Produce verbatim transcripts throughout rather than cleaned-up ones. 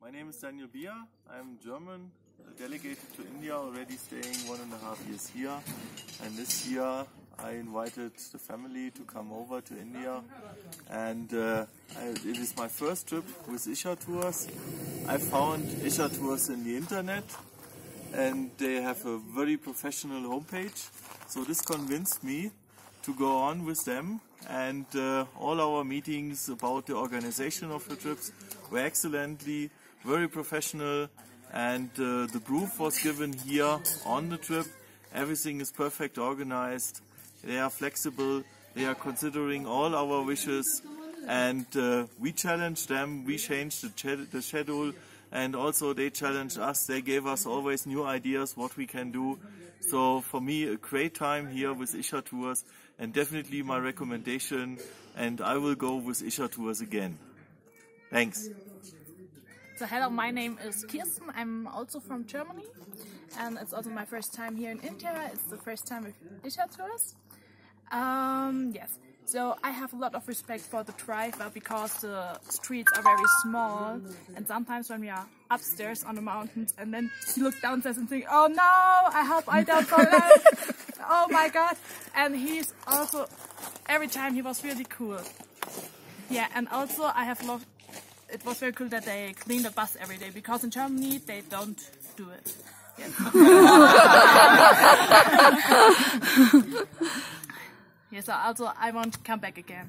My name is Daniel Bier. I'm German, delegated to India, already staying one and a half years here. And this year I invited the family to come over to India. And uh, I, it is my first trip with Isha Tours. I found Isha Tours in the internet and they have a very professional homepage. So this convinced me to go on with them, and uh, all our meetings about the organization of the trips were excellently, very professional, and uh, the proof was given here on the trip. Everything is perfect organized, they are flexible, they are considering all our wishes, and uh, we challenged them, we changed the, the schedule, and also they challenged us, they gave us always new ideas what we can do. So for me, a great time here with Isha Tours, and definitely my recommendation, and I will go with Isha Tours again. Thanks. So hello, my name is Kirsten, I'm also from Germany, and it's also my first time here in India. It's the first time with Isha Tours. Um, yes, so I have a lot of respect for the driver because the streets are very small, and sometimes when we are upstairs on the mountains and then you look downstairs and think, oh no, I hope I don't fall out. Oh my god. And he's also, every time he was really cool. Yeah, and also I have loved, it was very cool that they clean the bus every day, because in Germany they don't do it. Yes. Yes, so also I want to come back again.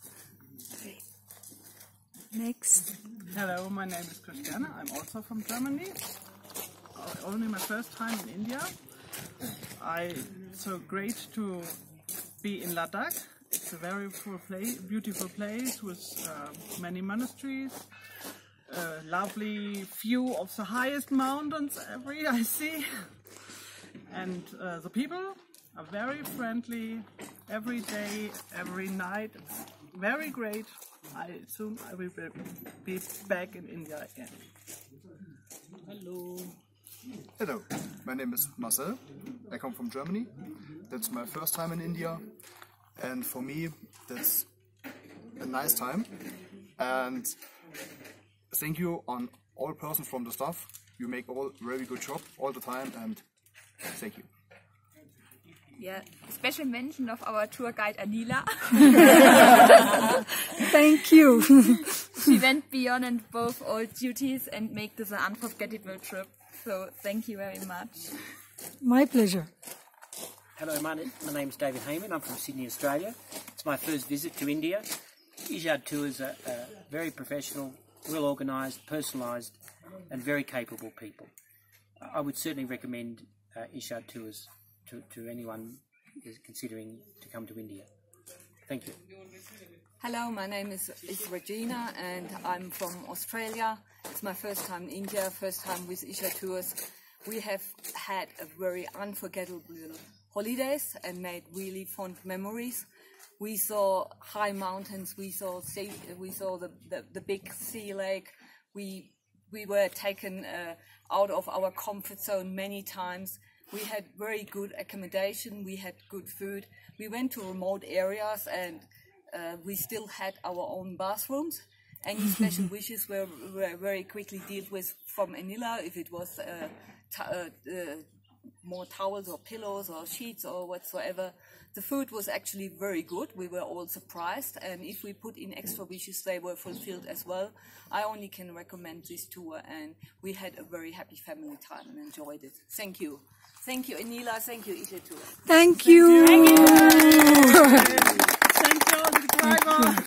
Next. Hello, my name is Christiana. I'm also from Germany. Uh, only my first time in India. I it's so great to be in Ladakh. It's a very beautiful place, beautiful place with uh, many monasteries. A lovely view of the highest mountains every I see. And uh, the people are very friendly every day, every night. It's very great. I assume I will be back in India again. Hello. Hello, my name is Marcel. I come from Germany. That's my first time in India, and for me that's a nice time. And thank you on all persons from the staff. You make all very good job all the time, and thank you. Yeah, special mention of our tour guide Anila. Thank you. She went beyond and both all duties and make this an unforgettable trip. So thank you very much. My pleasure. Hello, my, my name is David Heyman. I'm from Sydney, Australia. It's my first visit to India. Isha Tours are uh, very professional, well organised, personalised, and very capable people. I would certainly recommend uh, Isha Tours To, to anyone who is considering to come to India. Thank you. Hello, my name is, is Regina and I'm from Australia. It's my first time in India, first time with Isha Tours. We have had a very unforgettable holidays and made really fond memories. We saw high mountains, we saw sea, we saw the, the, the big sea lake. We, we were taken uh, out of our comfort zone many times. We had very good accommodation, we had good food. We went to remote areas and uh, we still had our own bathrooms. Any special wishes were, were very quickly dealt with from Anila, if it was uh, t uh, uh, more towels or pillows or sheets or whatsoever. The food was actually very good, we were all surprised, and if we put in extra wishes they were fulfilled as well. I only can recommend this tour, and we had a very happy family time and enjoyed it. Thank you. Thank you, Anila. Thank you, Isha Tours. Thank you. Thank you.